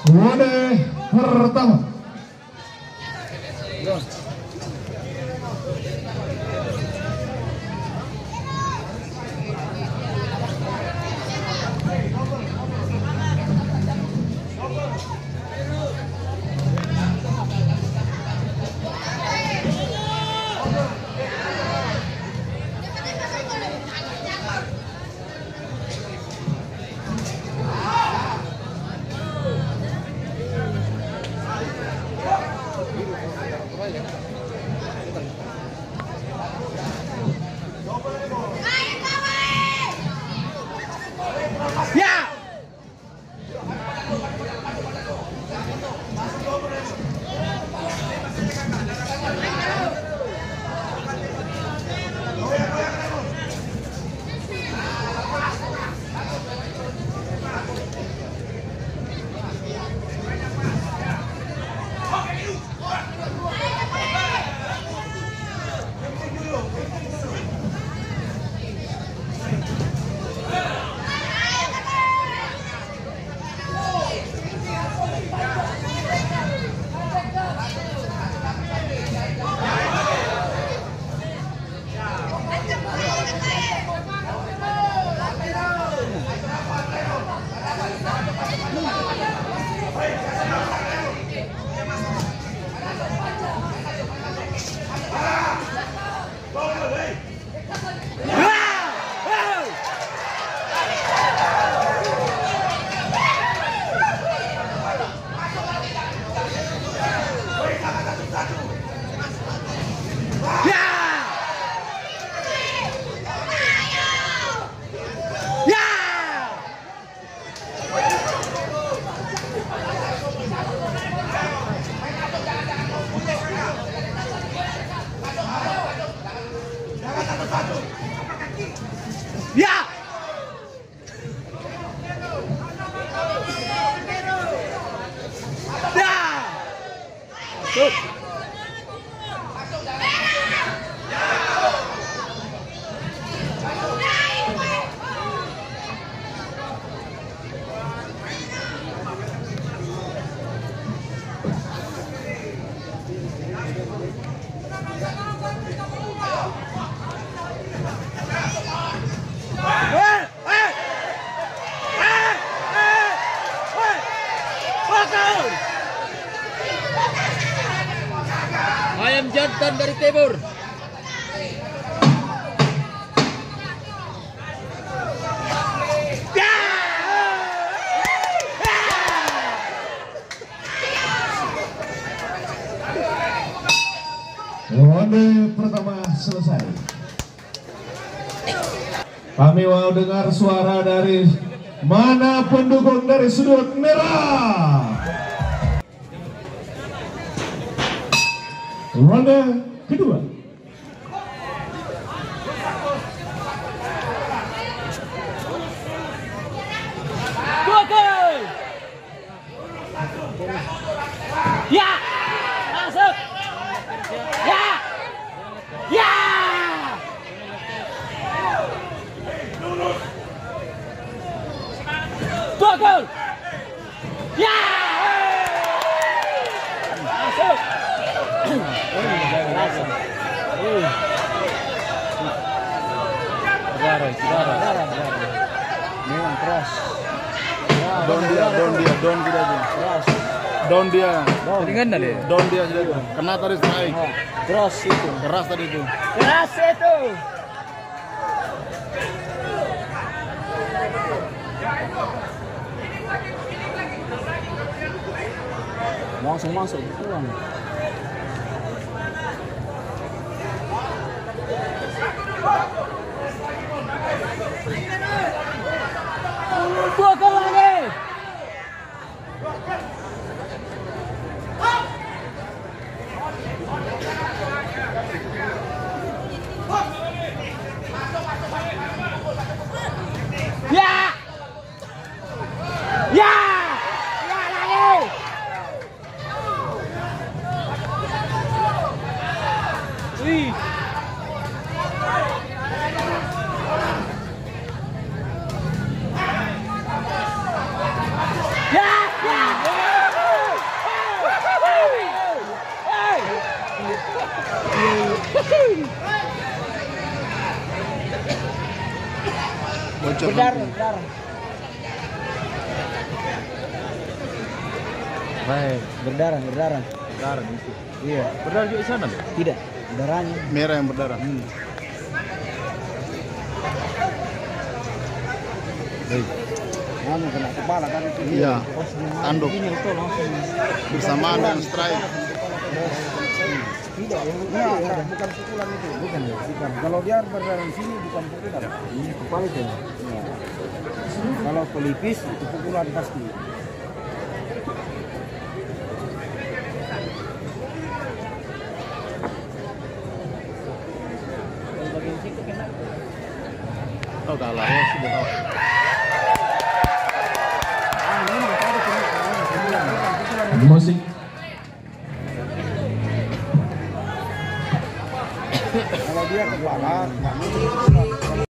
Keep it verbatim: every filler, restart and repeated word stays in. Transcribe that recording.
Kode pertama. Ayam jantan dari timur. Ronde pertama selesai. Kami mau dengar suara dari mana pendukung dari sudut merah. Ronde kedua. Dua gol. Ya. Masuk. Ya. Ya. Dua gol. Ya. Masuk. Darah, darah, darah, memang keras. Down dia, down dia, down dia aja. Keras. Down dia. Ringan tadi. Down dia aja. Kena tadi strike. Keras itu. Keras tadi itu. Keras itu. Langsung masuk pulang. Dua gol lagi. Ya. Ya. Ya lagi. Baik, berdarah, berdarah. Berdarah itu. Iya. Berdarah juga di sana loh. Tidak, darahnya. Merah yang berdarah. Hmm. Baik. Anu kena kepala kan itu. Iya. Pas Tanduk. ini itu langsung Bersamaan dengan strike. tidak ya, enggak, enggak, bukan pukulan itu, bukan ya, bukan. Kalau dia berdarah di sini bukan pukulan, ini kepala itu. Ya. Kalau pelipis itu pukulan pasti. Kalau bagian situ kena. Oh, kalah ya sudah tahu. Ah, ini tadi kena pukulan, pukulan. Musik. Kalau dia kepala,